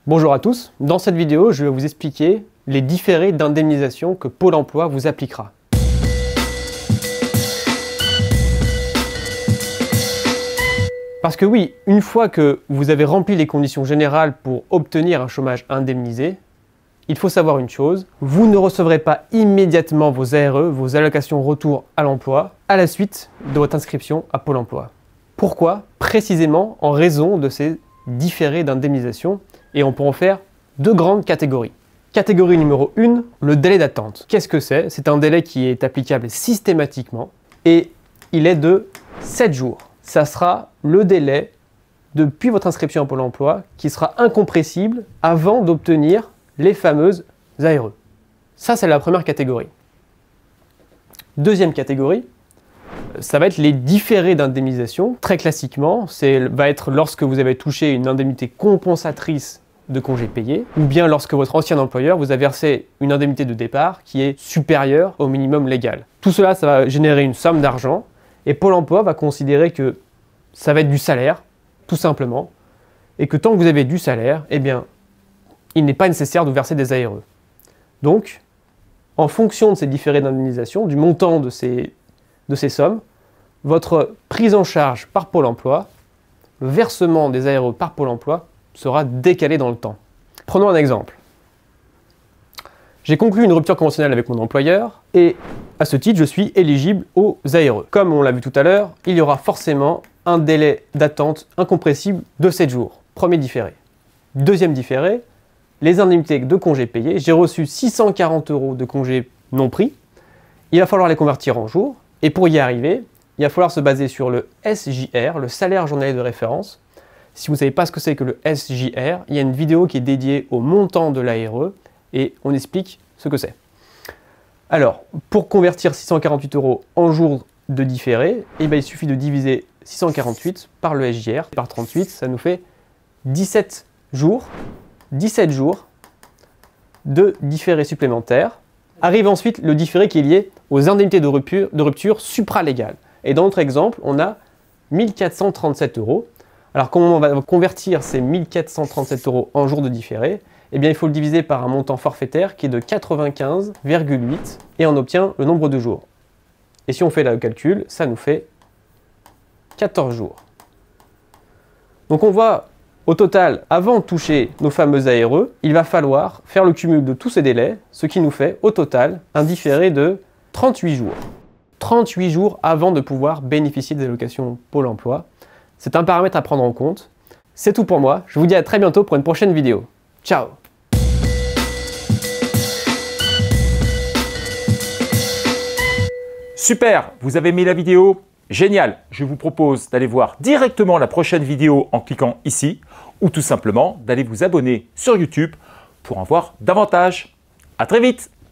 Bonjour à tous, dans cette vidéo, je vais vous expliquer les différés d'indemnisation que Pôle emploi vous appliquera. Parce que oui, une fois que vous avez rempli les conditions générales pour obtenir un chômage indemnisé, il faut savoir une chose, vous ne recevrez pas immédiatement vos ARE, vos allocations retour à l'emploi, à la suite de votre inscription à Pôle emploi. Pourquoi? Précisément en raison de ces différés d'indemnisation, et on peut en faire deux grandes catégories. Catégorie numéro 1, le délai d'attente. Qu'est-ce que c'est? C'est un délai qui est applicable systématiquement et il est de 7 jours. Ça sera le délai depuis votre inscription à Pôle emploi qui sera incompressible avant d'obtenir les fameuses ARE. Ça, c'est la première catégorie. Deuxième catégorie, ça va être les différés d'indemnisation. Très classiquement, va être lorsque vous avez touché une indemnité compensatrice de congés payés, ou bien lorsque votre ancien employeur vous a versé une indemnité de départ qui est supérieure au minimum légal. Tout cela, ça va générer une somme d'argent, et Pôle emploi va considérer que ça va être du salaire, tout simplement, et que tant que vous avez du salaire, eh bien, il n'est pas nécessaire de verser des ARE. Donc, en fonction de ces différés d'indemnisation, du montant de ces sommes, votre prise en charge par Pôle emploi, le versement des ARE par Pôle emploi, sera décalé dans le temps. Prenons un exemple. J'ai conclu une rupture conventionnelle avec mon employeur et à ce titre, je suis éligible aux ARE. Comme on l'a vu tout à l'heure, il y aura forcément un délai d'attente incompressible de 7 jours. Premier différé. Deuxième différé, les indemnités de congés payés. J'ai reçu 640 € de congés non pris. Il va falloir les convertir en jours et pour y arriver, il va falloir se baser sur le SJR, le salaire journalier de référence. Si vous ne savez pas ce que c'est que le SJR, il y a une vidéo qui est dédiée au montant de l'ARE et on explique ce que c'est. Alors, pour convertir 648 € en jours de différé, eh bien, il suffit de diviser 648 par le SJR, par 38, ça nous fait 17 jours de différé supplémentaires. Arrive ensuite le différé qui est lié aux indemnités de rupture supralégales. Et dans notre exemple, on a 1437 €. Alors comment on va convertir ces 1437 € en jours de différé? Eh bien il faut le diviser par un montant forfaitaire qui est de 95,8 et on obtient le nombre de jours. Et si on fait le calcul, ça nous fait 14 jours. Donc on voit au total, avant de toucher nos fameuses ARE, il va falloir faire le cumul de tous ces délais, ce qui nous fait au total un différé de 38 jours. 38 jours avant de pouvoir bénéficier des allocations Pôle emploi. C'est un paramètre à prendre en compte. C'est tout pour moi. Je vous dis à très bientôt pour une prochaine vidéo. Ciao! Super! Vous avez aimé la vidéo? Génial! Je vous propose d'aller voir directement la prochaine vidéo en cliquant ici ou tout simplement d'aller vous abonner sur YouTube pour en voir davantage. À très vite!